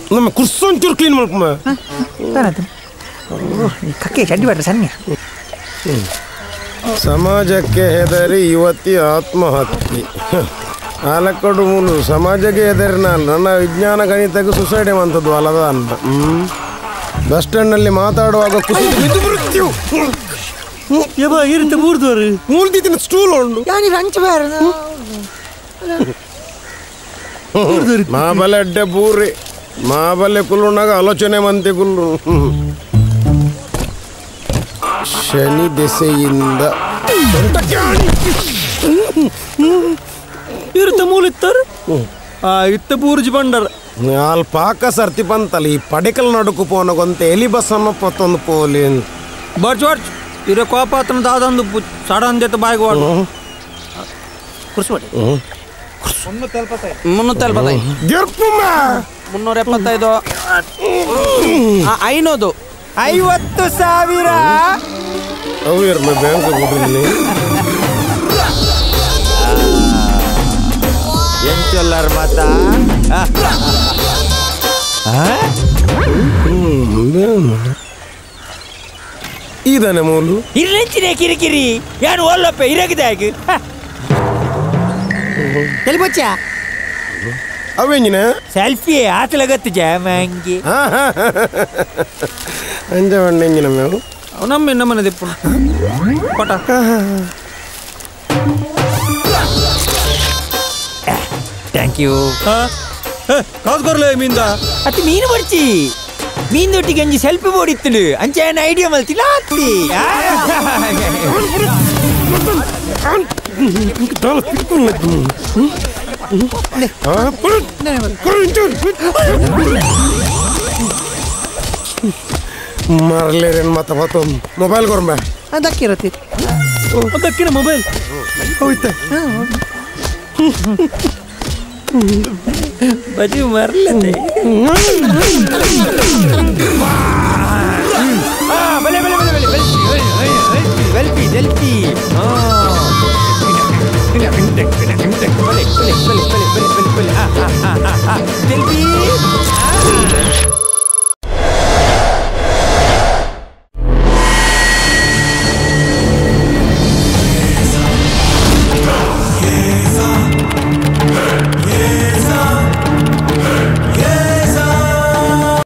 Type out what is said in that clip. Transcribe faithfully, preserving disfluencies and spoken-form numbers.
ನಮ್ಮ ಕುರ್ಸೊಂಚೂರು ಕ್ಲೀನ್ ಮಾಡ್ಕೊಂಬ ಕಕ್ಕೆ ಚಡ್ಡಿ ಬೇಡ್ರಿ ಸನ್ಯ. ಸಮಾಜಕ್ಕೆ ಹೆದರಿ ಯುವತಿ ಆತ್ಮಹತ್ಯೆ. ಆಲಕ್ಕಡು ಮೂಲು ಸಮಾಜಕ್ಕೆ ಹೆದರಿ ನಾನು ನನ್ನ ವಿಜ್ಞಾನ ಗಣಿತಕ್ಕೆ ಸುಸೈಡ್ ಮಾಡುವಂಥದ್ದು ಅಲ್ಲದ ಅಂತ. ಹ್ಞೂ ಬಸ್ ಸ್ಟ್ಯಾಂಡ್ನಲ್ಲಿ ಮಾತಾಡುವಾಗ ಕುಸಿದು ಬಿದ್ದು ಮೃತ್ಯು. ಇರುತ್ತೆ ಮೂರ್ದವ್ರು ಮೂಲ್ದಿದ್ದಿನ ಸ್ಟೂಲ್ ಉಂಡು ಮಾಬಲೆ ಅಡ್ಡೆ ಬೂರಿ ಮಾಬಲೆ ಕುಲ್ಲುನಾಗ ಆಲೋಚನೆ ಮಂತಿ ಕುಲ್ಲು. ಶನಿ ದೆಸೆಯಿಂದ ಇರುತ್ತೆ ಮೂಲಿತ್ತರು ಆ ಇತ್ತ ಬೂರ್ಜಿ ಬಂಡರ್ ಅಲ್ಲಿ ಪಾಕ ಸರ್ತಿ ಬಂತಲ್ಲ ಈ ಪಡಿಕಲ್ ನಡುಕು ಪೋನಗೊಂತ ಎಲಿ ಬಸ್ ಅನ್ನೋ ಪತ್ತೊಂದು ಪೋಲಿ ಬರ್ಚ್ ಬರ್ಚ್ ಇರೋ ಕೋಪ ಹತ್ರ ದಾದೊಂದು ಸಡನ್ ಜೊತೆ ಬಾಯಿಗೆ ಓಡು ಕುರ್ಸ್ಬೇಡಿ. ಮುನ್ನೂರ ಎಪ್ಪತ್ತೈದು ಮುನ್ನೂರ ಎಪ್ಪತ್ತೈದು ಐನೂರು ಐವತ್ತು ಸಾವಿರ ಅವು ಬ್ಯಾಂಕ್ ಬಿಡ್ರಿ ಎಂಚೊಲ್ಲರ್ ಮಾತ ಇದಾನೆ ಮೂಲು ಇರ್ಲೆಂಚಿನ ಕಿರಿಕಿರಿ ಯಾನು ಒಲ್ಲಪ್ಪ ಇರಗದಾಗ ತೆಲಿಬೊಚ್ಚ ಅವೇಂಜಿನ ಸೆಲ್ಫಿ ಆತಲಗತ್ತು ಜಾಮಂಗಿ ಅಂಜ ಬಣ್ಣೆಂಜಿನ ಮೇವು ನಮ್ಮ ನಮ್ಮನೆ ದಿಪ್ಪು ಕೊಟ ಥ್ಯಾಂಕ್ ಯು. ಕಾಸು ಬರಲೇ ಮೀಂದ ಅತಿ ಮೀನು ಬರ್ಚಿ ಮೀನೊಟ್ಟಿಗೆ ಅಂಜಿ ಸೆಲ್ಫಿ ಬೋಡಿತ್ತು ಅಂಚೆ ಐಡಿಯಾ ಮಲ್ತಿಲ್ಲ ಅತ್ತಿ ಮಾರಲೇರೇನು ಮತ್ತ ಮತ್ತೊಂದು ಮೊಬೈಲ್ ಕೊರ್ಮ ಅದಕ್ಕಿರತ್ತಿ ಅದಕ್ಕಿನ ಮೊಬೈಲ್ ಹೋಯ್ತ ಬಜಿ ಮರಲತ್ತೆ ಬಲೆ ಬಲೆ ಬಲೆ ಬಲೆ ವೆಲ್ಪಿ ವೆಲ್ಪಿ ವೆಲ್ಪಿ